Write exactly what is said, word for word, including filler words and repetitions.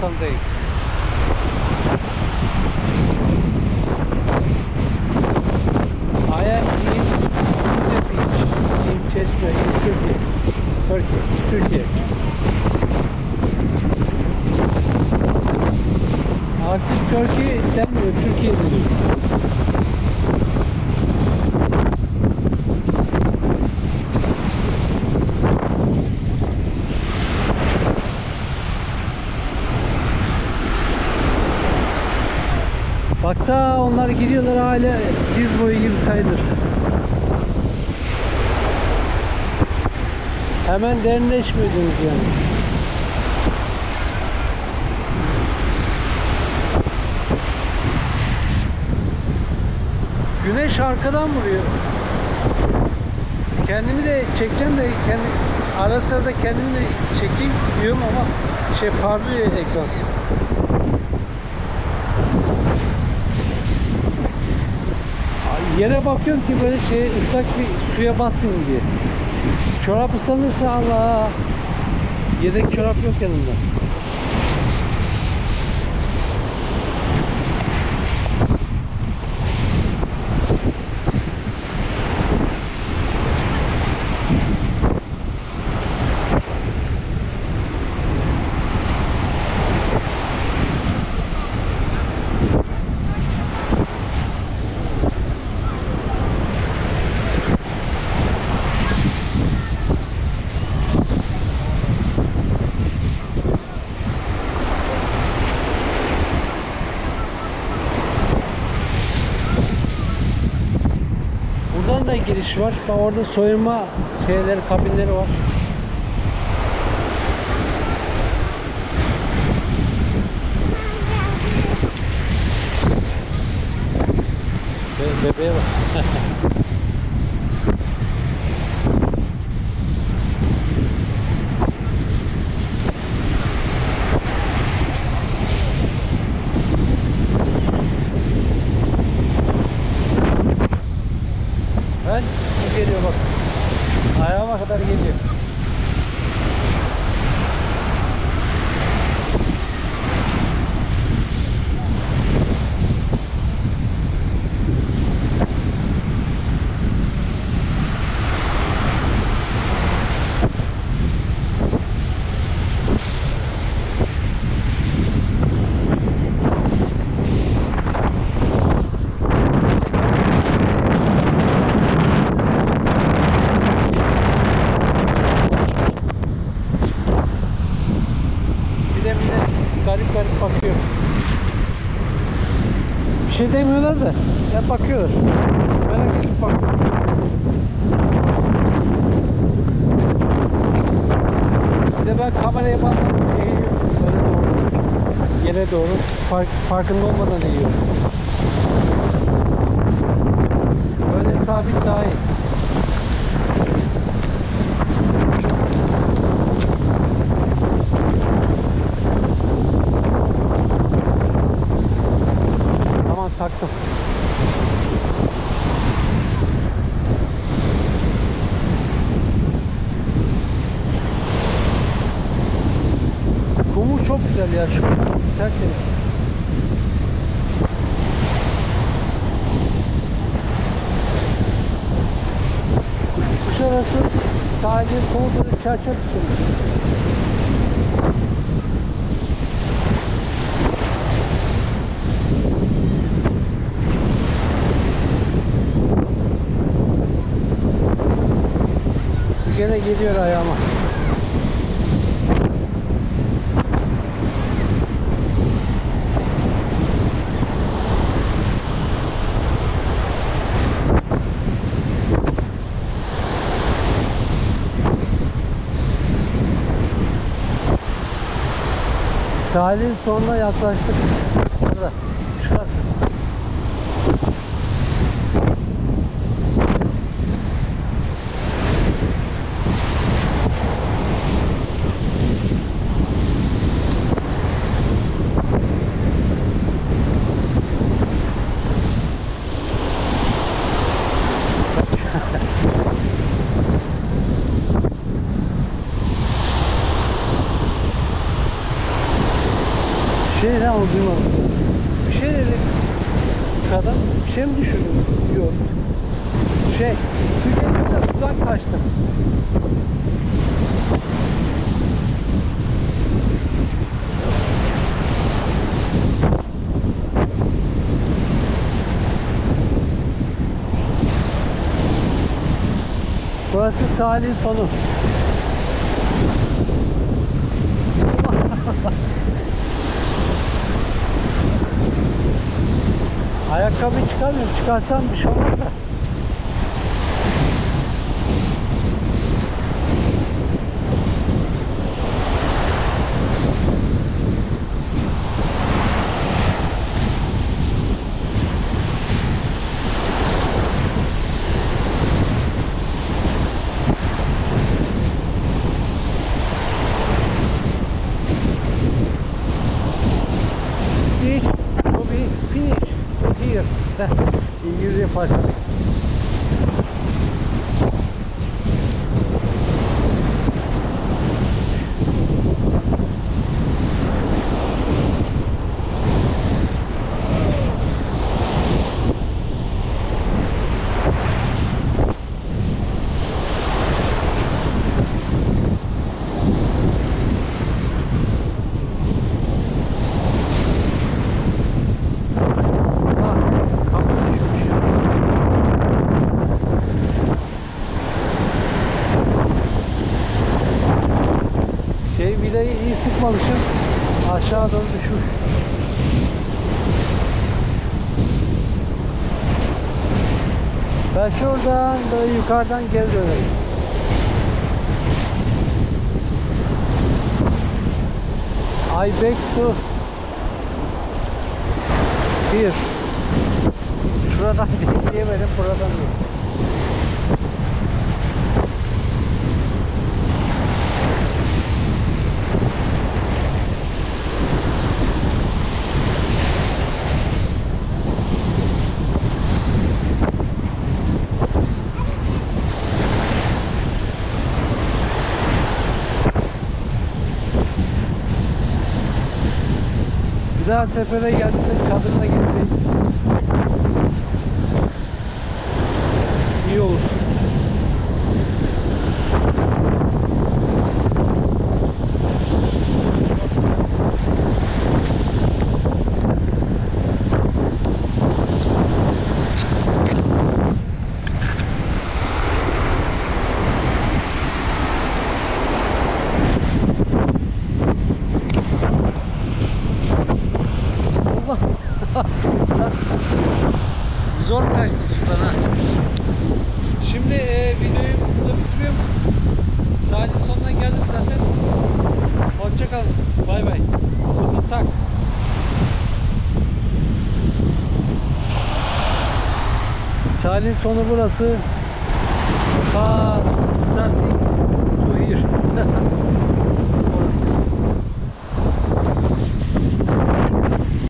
Hasan'dayım. I am in the beach in Çeşme, in Turkey. Turkey, Türkiye. Artık Türkiye denmiyor, Türkiye deniyor. Bak da onlar gidiyorlar, hala diz boyu gibi sayılır. Hemen derinleşmiyor deniz yani. Güneş arkadan vuruyor. Kendimi de çekeceğim de kendi, ara sıra da kendimi de çekeyim diyorum ama şey parlıyor ekran. Yere bakıyorum ki böyle şey ıslak bir suya basmayayım diye. Çorap ıslanırsa Allah. Yedek çorap yok yanımda. Buradan da giriş var. Bak orada soyunma şeyleri, kabinleri var. Be bebeğe bak. Ben su geliyor bak. Ayağıma kadar geliyor. Garip garip bakıyor. Bir şey demiyorlar da hep bakıyorlar. Merak edip bakıyor. Bir de ben kameraya bakmadım. Eğiyorum. Böyle doğru. Yere doğru. Fark, farkında olmadan eğiyorum. Böyle sabit daha iyi. Taktım. Kumu çok güzel ya, şu tertemiz. Kuşadası sahilin komutanı çerçöp içinde. Gene geliyor ayağıma. Sahilin sonuna yaklaştık. Burada. Şurası. ama duymadım. Bir şey dedi. Kadın bir şey mi düşürdü? Yok. Şey, su geldi de sudan kaçtım. Burası sahilin sonu. Ayakkabıyı çıkarmıyorum. Çıkarsam bir şey olmaz da. Finish to be finished here. İngilizce paşa. Vidayı iyi sıkmamışım. Aşağı doğru düşmüş. Ben şuradan böyle yukarıdan geri dönerim. I beg to here. Şuradan diyemedim, buradan değil. Bir daha sefere geldiğinde çadırına getireyim. İyi olur. Zor kaçtım sudan ha. Şimdi e, videoyu burada bitiriyorum. Sahilin sonuna geldim zaten. Hoşça kalın. Bay bay. Guten Tag. Sahilin sonu burası. Ha, starting to here. Orası.